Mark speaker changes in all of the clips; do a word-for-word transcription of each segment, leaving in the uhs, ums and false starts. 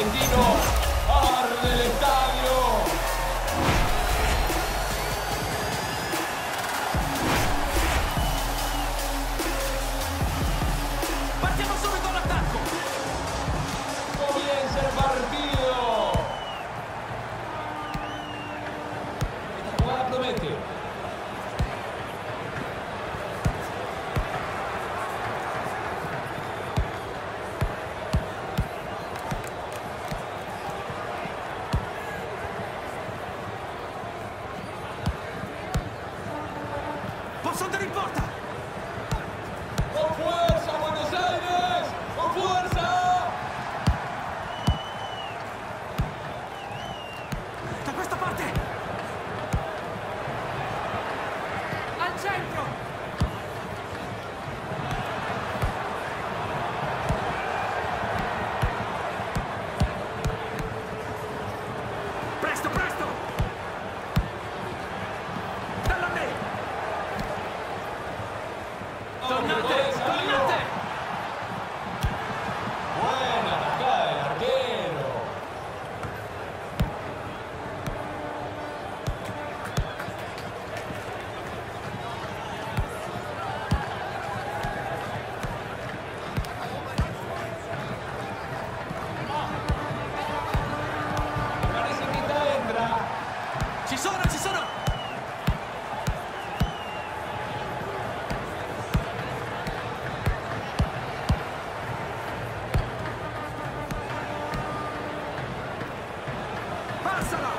Speaker 1: argentino. Arde el estadio.
Speaker 2: Partiamo subito all'attacco.
Speaker 1: Comienza el partido. Esta jugada promete.
Speaker 2: Posso andare in porta.
Speaker 1: ¡Con fuerza, Buenos Aires! ¡Con fuerza!
Speaker 2: Da questa parte. Al centro. Presto, presto. Dalla me. Tornate, tornate.
Speaker 1: Buena tajada del arquero. Parece que esta entra.
Speaker 2: Ci sono, ci sono. Passala.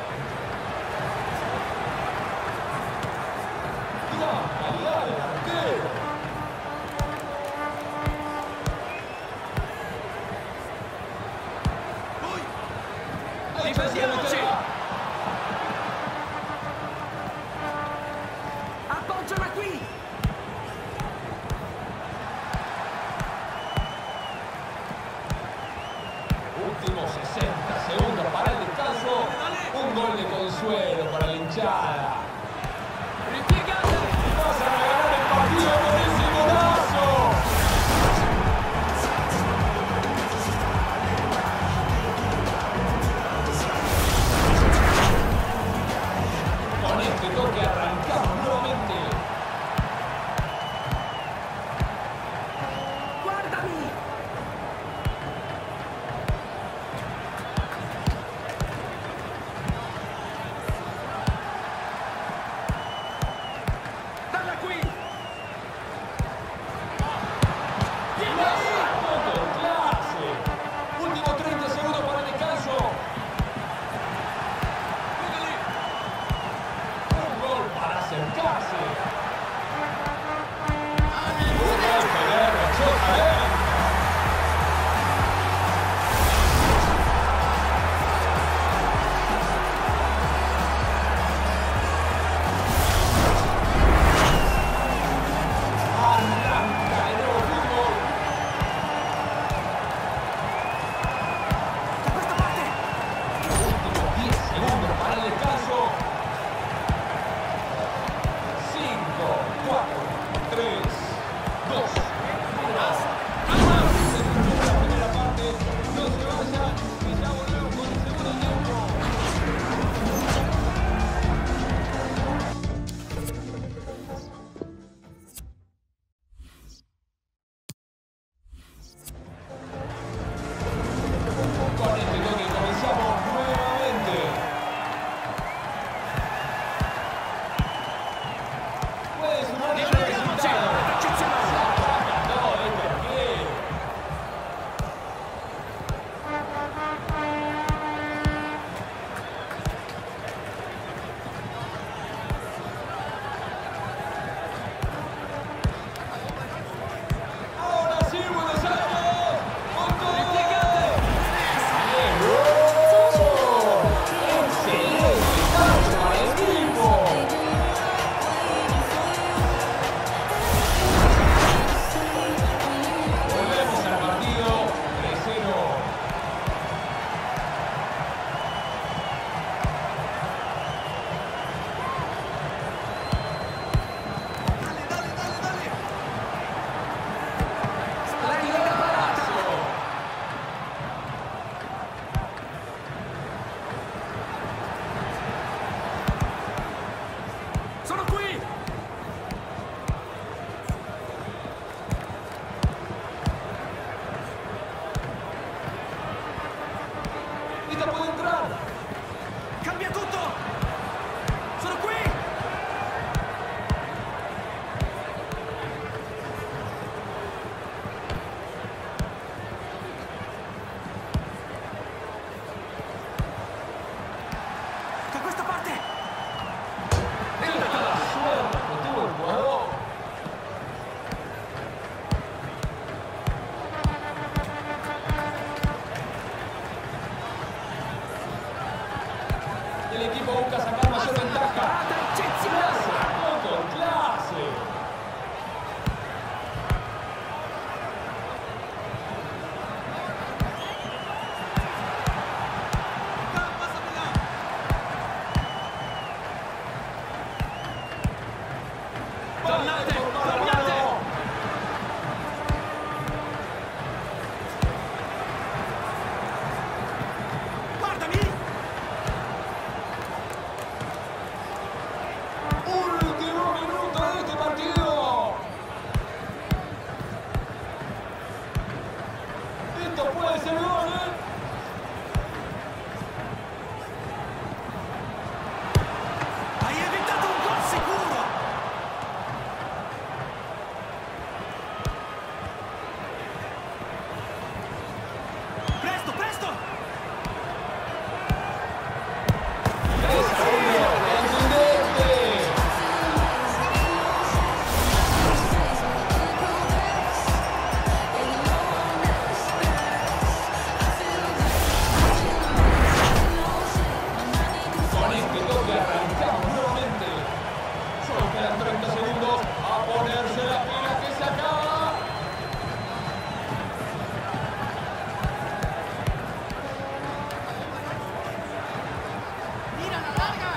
Speaker 1: Mira, calidad del arquero. Ahí está,
Speaker 2: Difendiamoci.
Speaker 1: se
Speaker 2: Appoggiala qui.
Speaker 1: Últimos sesenta segundos para el descanso. Un gol de consuelo para la hinchada.
Speaker 2: Ripiegate.
Speaker 1: Pasan a ganar el partido con ese golazo. Con este toque arrancamos nuevamente.
Speaker 2: Tornate, tornate! Guardami!
Speaker 1: Último minuto de este partido. Esto puede ser gol, ¿eh?
Speaker 2: Hai evitato un gol sicuro! Presto, presto!
Speaker 1: tres a uno, contundente. Con este toque arrancamos nuevamente. Solo quedan treinta segundos a ponerse la pila que se acaba.
Speaker 2: Mira la larga!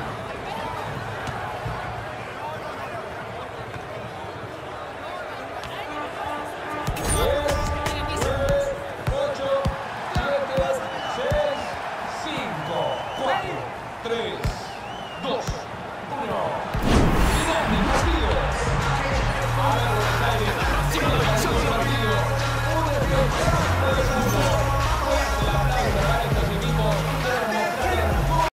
Speaker 1: diez, nueve, ocho, siete, seis, cinco, cuatro, tres, dos, uno. Final del partido. A ver,